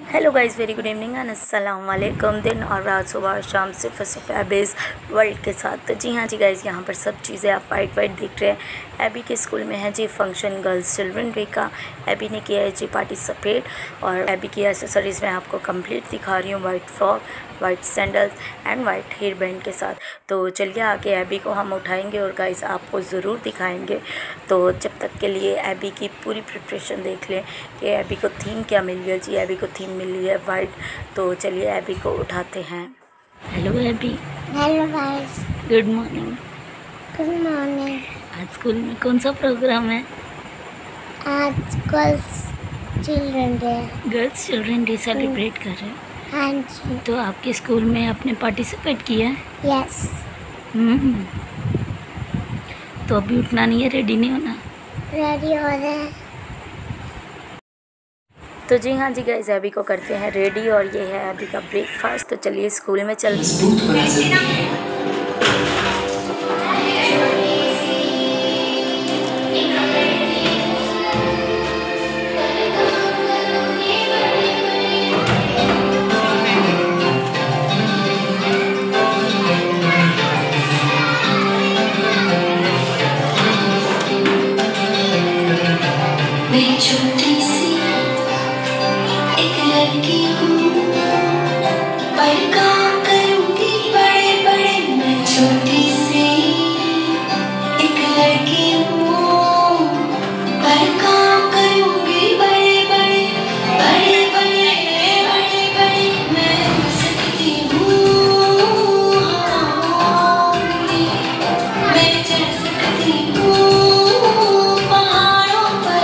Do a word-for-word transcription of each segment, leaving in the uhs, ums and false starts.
Hello guys, very good evening and अस्सलाम वालेकुम। दिन और रात, सुबह शाम, सिर्फ सिर्फ एबीज़ वर्ल्ड के साथ। तो जी हाँ जी गाइस, यहाँ पर सब चीज़ें आप वाइट वाइट देख रहे हैं। एबी के स्कूल में है जी फंक्शन गर्ल्स चिल्ड्रन डे का। एबी ने किया है जी पार्टिसिपेट और एबी की एसेसरीज़ मैं आपको कंप्लीट दिखा रही हूँ। White frock, white sandals and white hair band के साथ। तो चलिए आगे एबी को हम उठाएंगे और गाइस आपको ज़रूर दिखाएंगे। तो जब तक के लिए एबी की पूरी प्रिपरेशन देख लें कि एबी को थीम क्या मिली है जी। एबी को थीम मिली है वाइट। तो चलिए एबी को उठाते हैं। Hello Abby. Hello guys, good morning. Good morning. आज स्कूल में कौन सा प्रोग्राम है? आज girls children day. Girls children day celebrate कर रहे हैं। हाँ जी। तो आपके स्कूल में आपने पार्टिसिपेट किया है? यस। हम्म तो अभी उठना नहीं है, रेडी नहीं होना? रेडी हो रहे हैं। तो जी हाँ जी गाइस, एबी को करते हैं रेडी और ये है एबी का ब्रेकफास्ट। तो चलिए स्कूल में चलते हैं। छोटी सी एक लड़की हूँ, पर काम करूँगी बड़े बड़े। मैं छोटी सी एक लड़की हूँ, पर काम करूँगी बड़े बड़े बड़े बड़े बड़े बड़े। मैं उड़ सकती हूँ हवाओं में, मैं चढ़ सकती हूँ पहाड़ों पर।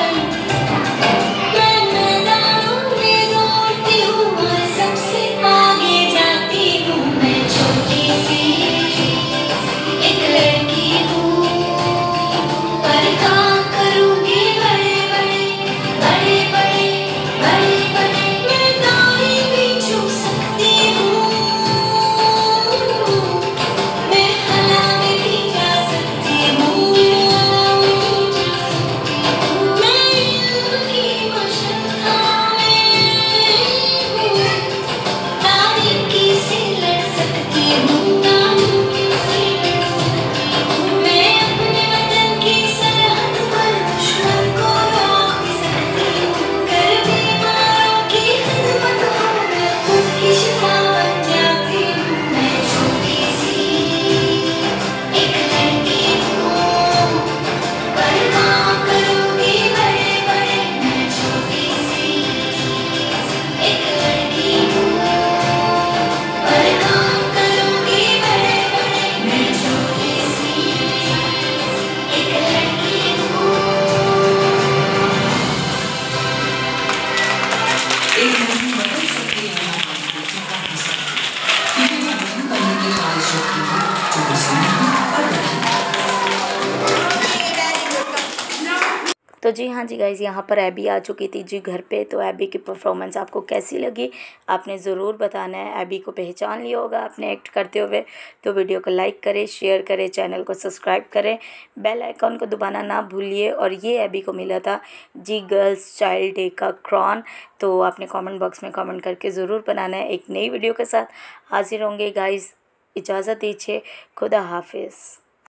तो जी हाँ जी गाइज़, यहाँ पर एबी आ चुकी थी जी घर पे। तो एबी की परफॉर्मेंस आपको कैसी लगी आपने ज़रूर बताना है। एबी को पहचान लिया होगा आपने एक्ट करते हुए। तो वीडियो को लाइक करें, शेयर करें, चैनल को सब्सक्राइब करें, बेल आइकॉन को दबाना ना भूलिए। और ये एबी को मिला था जी गर्ल्स चाइल्ड डे का क्रॉन। तो आपने कॉमेंट बॉक्स में कॉमेंट करके ज़रूर बनाना है। एक नई वीडियो के साथ हाजिर होंगे गाइज़। इजाज़त दीजिए, खुदा हाफिज़।